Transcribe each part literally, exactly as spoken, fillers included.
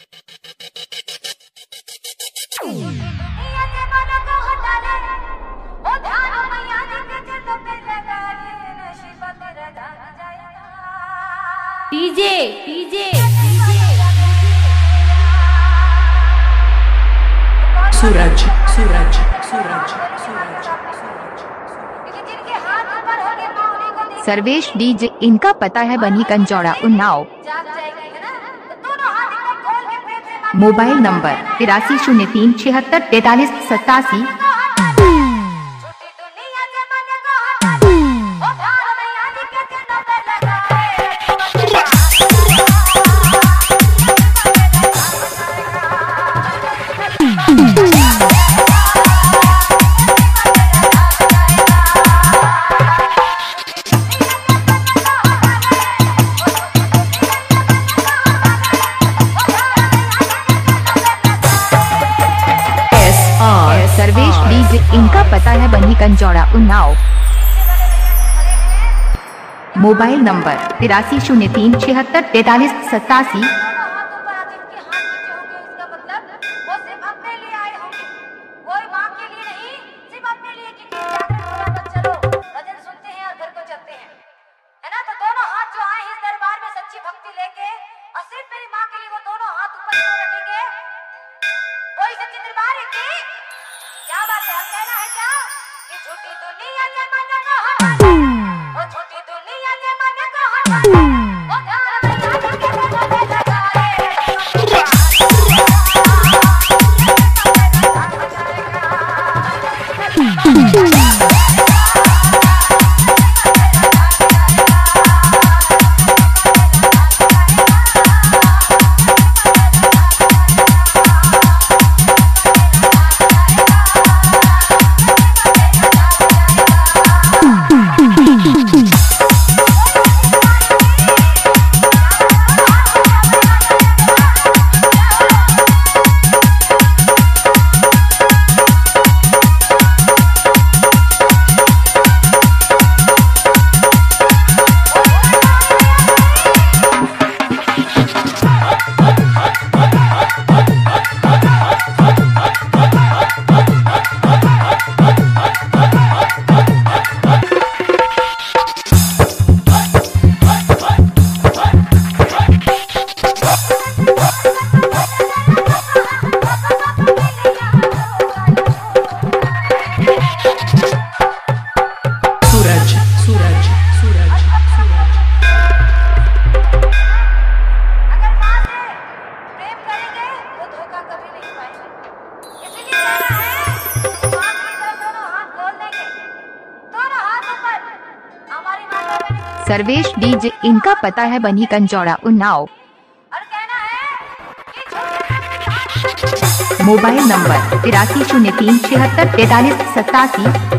DJ DJ Suraj Suraj Suraj Suraj Sarvesh DJ, इनका पता है बनी कंजौड़ा उन्नाव। मोबाइल नंबर तिरासी शून्य तीन छिहत्तर तैतालीस सत्तासी। सर्वेश डीजे, इनका पता है बनी कंजौड़ा उन्नाव। मोबाइल नंबर तिरासी शून्य तीन छिहत्तर तैतालीस सत्तासी। क्या बात है, अब कहना है क्या कि झूठी दुनिया जमाने को हटा, ओ झूठी दुनिया जमाने को हटा, ओ ध्यान में याद के बदले लगाए। सर्वेश डीजे, इनका पता है बनी कंजौड़ा उन्नाव। मोबाइल नंबर तिरासी शून्य तीन छिहत्तर तैतालीस सत्तासी।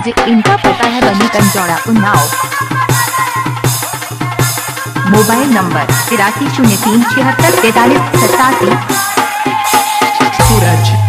सूरज, इनका पता है बनी कंजौड़ा उन्नाव। मोबाइल नंबर तिरासी शून्य तीन छिहत्तर तैतालीस सतासी। सूरज